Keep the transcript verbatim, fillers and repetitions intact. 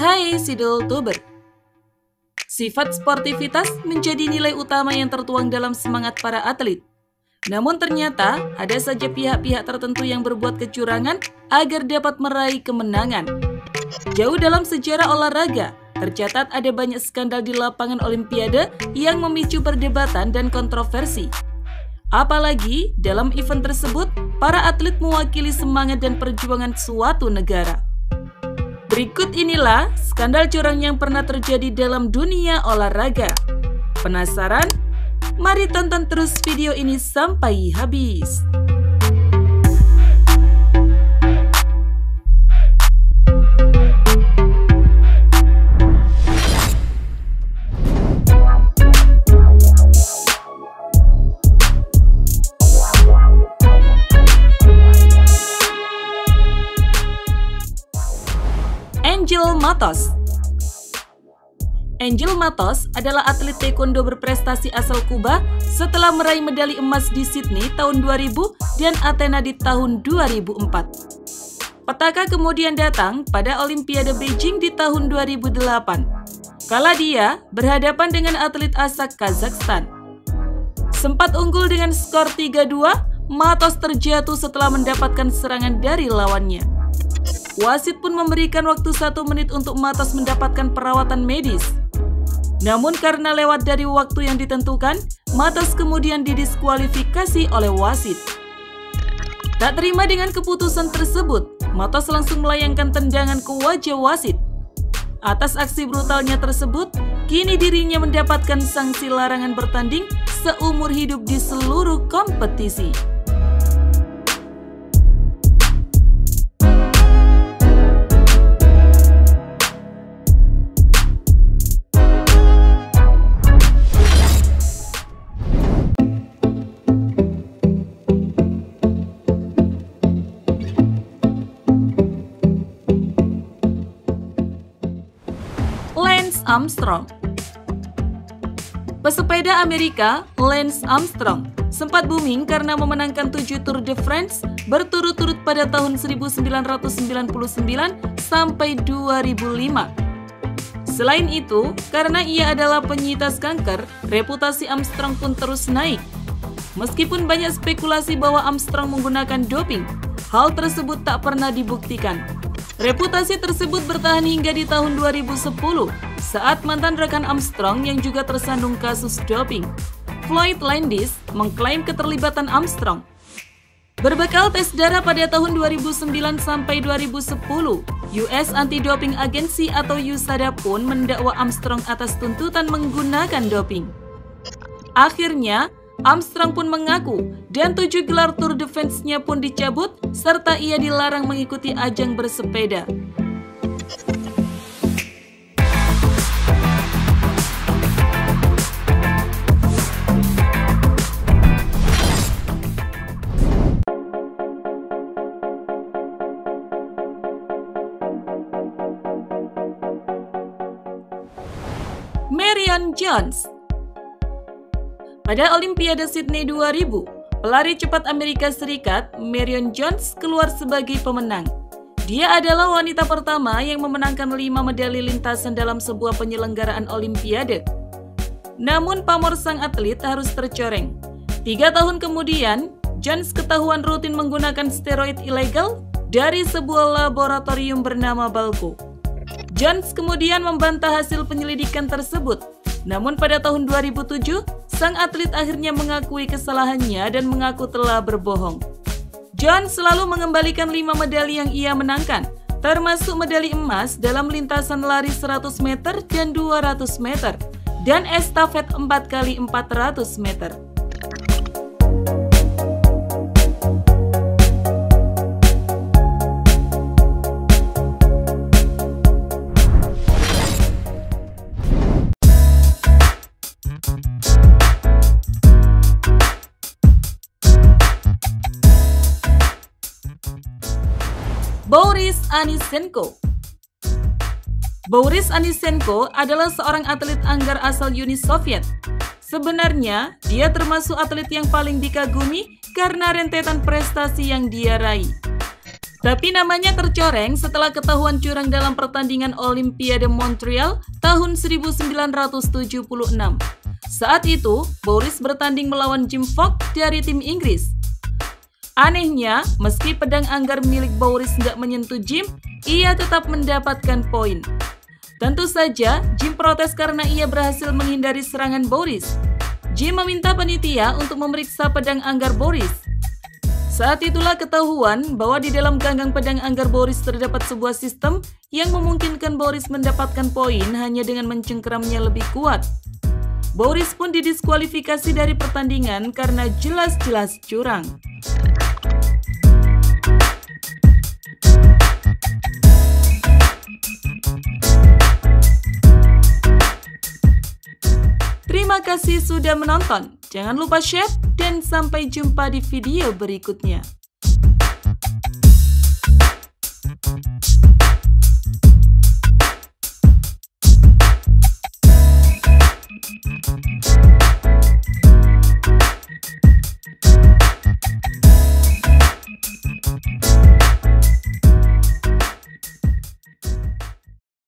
Hai Sidul Tuber. Sifat sportivitas menjadi nilai utama yang tertuang dalam semangat para atlet. Namun ternyata ada saja pihak-pihak tertentu yang berbuat kecurangan agar dapat meraih kemenangan. Jauh dalam sejarah olahraga, tercatat ada banyak skandal di lapangan Olimpiade yang memicu perdebatan dan kontroversi. Apalagi dalam event tersebut, para atlet mewakili semangat dan perjuangan suatu negara. Berikut inilah skandal curang yang pernah terjadi dalam dunia olahraga. Penasaran? Mari tonton terus video ini sampai habis. Angel Matos. Angel Matos adalah atlet taekwondo berprestasi asal Kuba setelah meraih medali emas di Sydney tahun dua ribu dan Athena di tahun dua ribu empat. Petaka kemudian datang pada Olimpiade Beijing di tahun dua ribu delapan, kala dia berhadapan dengan atlet asal Kazakhstan. Sempat unggul dengan skor tiga dua, Matos terjatuh setelah mendapatkan serangan dari lawannya. Wasit pun memberikan waktu satu menit untuk Matos mendapatkan perawatan medis. Namun karena lewat dari waktu yang ditentukan, Matos kemudian didiskualifikasi oleh wasit. Tak terima dengan keputusan tersebut, Matos langsung melayangkan tendangan ke wajah wasit. Atas aksi brutalnya tersebut, kini dirinya mendapatkan sanksi larangan bertanding seumur hidup di seluruh kompetisi. Lance Armstrong. Pesepeda Amerika Lance Armstrong sempat booming karena memenangkan tujuh Tour de France berturut-turut pada tahun seribu sembilan ratus sembilan puluh sembilan sampai dua ribu lima. Selain itu, karena ia adalah penyintas kanker, reputasi Armstrong pun terus naik. Meskipun banyak spekulasi bahwa Armstrong menggunakan doping, hal tersebut tak pernah dibuktikan. Reputasi tersebut bertahan hingga di tahun dua ribu sepuluh saat mantan rekan Armstrong yang juga tersandung kasus doping, Floyd Landis, mengklaim keterlibatan Armstrong. Berbekal tes darah pada tahun dua ribu sembilan sampai dua ribu sepuluh, U S Anti-Doping Agency atau U S A D A pun mendakwa Armstrong atas tuntutan menggunakan doping. Akhirnya, Armstrong pun mengaku dan tujuh gelar Tour de France-nya pun dicabut serta ia dilarang mengikuti ajang bersepeda. Marion Jones. Pada Olimpiade Sydney dua ribu, pelari cepat Amerika Serikat, Marion Jones, keluar sebagai pemenang. Dia adalah wanita pertama yang memenangkan lima medali lintasan dalam sebuah penyelenggaraan Olimpiade. Namun pamor sang atlet harus tercoreng. Tiga tahun kemudian, Jones ketahuan rutin menggunakan steroid ilegal dari sebuah laboratorium bernama Balco. Jones kemudian membantah hasil penyelidikan tersebut. Namun pada tahun dua ribu tujuh, sang atlet akhirnya mengakui kesalahannya dan mengaku telah berbohong. Jones selalu mengembalikan lima medali yang ia menangkan, termasuk medali emas dalam lintasan lari seratus meter dan dua ratus meter, dan estafet empat kali empat ratus meter. Boris Anisenko. Boris Anisenko adalah seorang atlet anggar asal Uni Soviet. Sebenarnya, dia termasuk atlet yang paling dikagumi karena rentetan prestasi yang dia raih. Tapi namanya tercoreng setelah ketahuan curang dalam pertandingan Olimpiade Montreal tahun seribu sembilan ratus tujuh puluh enam. Saat itu, Boris bertanding melawan Jim Fogg dari tim Inggris. Anehnya, meski pedang anggar milik Boris nggak menyentuh Jim, ia tetap mendapatkan poin. Tentu saja, Jim protes karena ia berhasil menghindari serangan Boris. Jim meminta panitia untuk memeriksa pedang anggar Boris. Saat itulah ketahuan bahwa di dalam ganggang pedang anggar Boris terdapat sebuah sistem yang memungkinkan Boris mendapatkan poin hanya dengan mencengkeramnya lebih kuat. Boris pun didiskualifikasi dari pertandingan karena jelas-jelas curang. Terima kasih sudah menonton. Jangan lupa share dan sampai jumpa di video berikutnya.